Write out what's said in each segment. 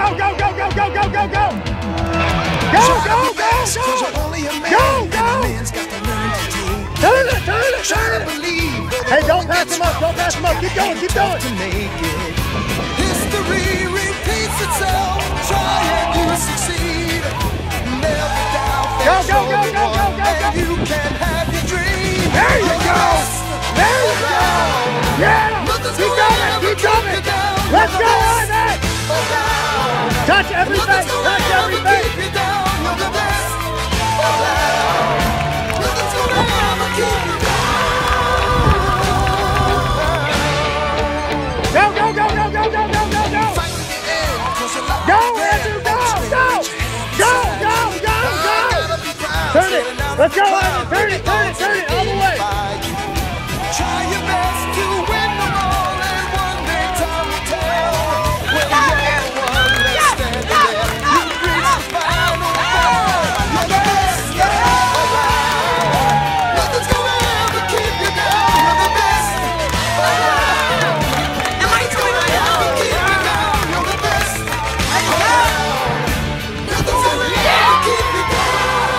go, go, go, go, go, go, go! Go, go, go, go! Turn it, turn it, turn it! Hey, don't pass him up, don't pass him up. Keep going, keep going. History repeats itself. Try and you succeed. Never doubt that you can have your dream. There you go! There you go! Yeah! Keep going, keep going! Let's go on it! Touch everything! Touch everything! Go, go, go, go, go, go, go, go, go! Go, Andrew, go, go! Go, go, go, go! Turn it! Let's go, Andrew! Turn it, turn it, turn it, all the way! Try your best to win them all, and one day time will tell. When you're the one that's standing there, you reach the final ball. You're the best around. Nothing's gonna ever keep you down. You're the best around. Nothing's gonna ever keep you down. You're the best around. Nothing's gonna ever keep you down.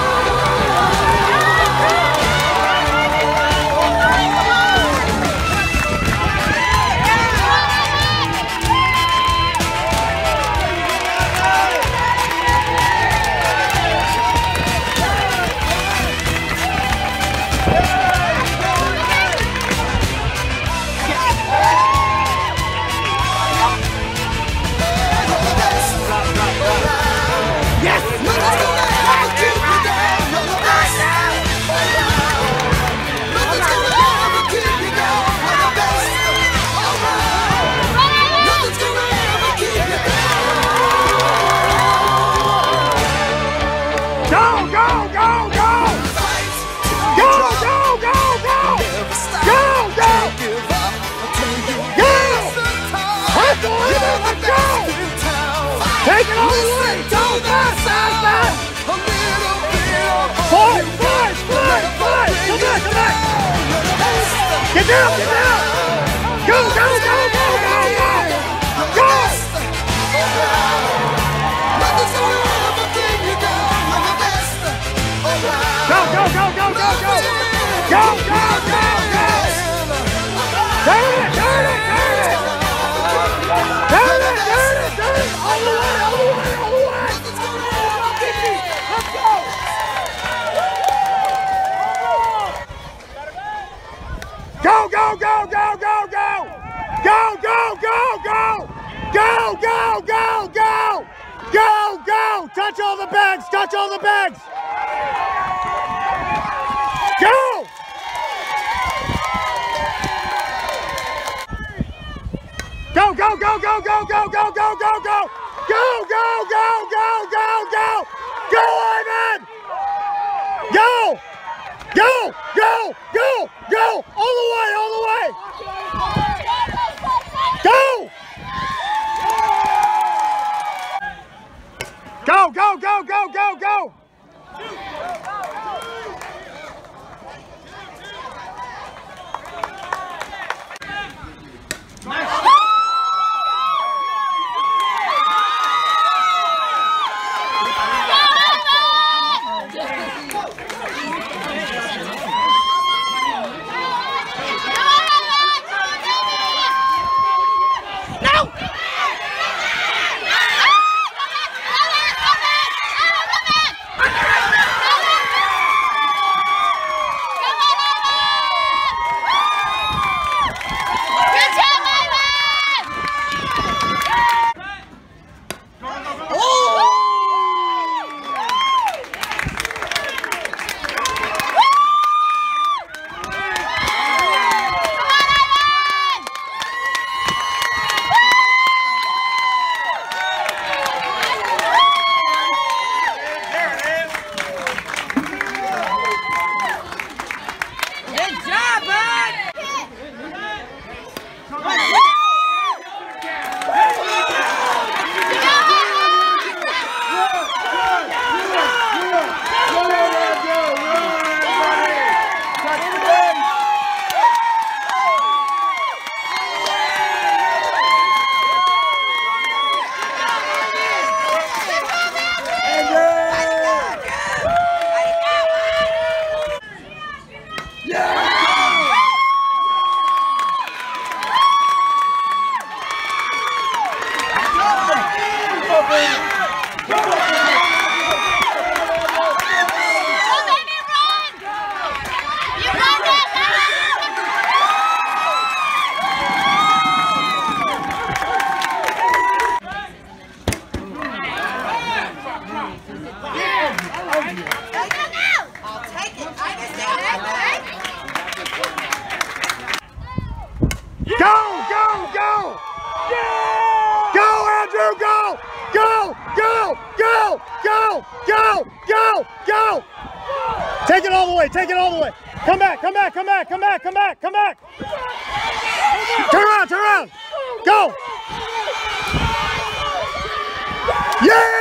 Take it all the way! Go, fast, fast, fast! Forward, forward, forward, forward! Come back, come back! Get down, get down! Go, go, go, go, go, go! Go! Go, go, go, go, go, go! Go, go, go, go! Turn it, turn it, turn it! Turn it, turn it, turn it! All the way, all the way, all the way! Let's go! Go, go, go, go, go, go! Go, go, go, go! Go, go, go, go! Go, go! Touch all the bags, touch all the bags! Go! Go, go, go, go, go, go, go, go, go, go! Go, go, go, go, go, go! Go, Ivan! Go! Go, go, go, go! All the way, all the way! Go! Go, go, go, go, go, go! Go! Take it all the way, take it all the way. Come back, come back, come back, come back, come back, come back. Turn around, turn around. Go! Yeah!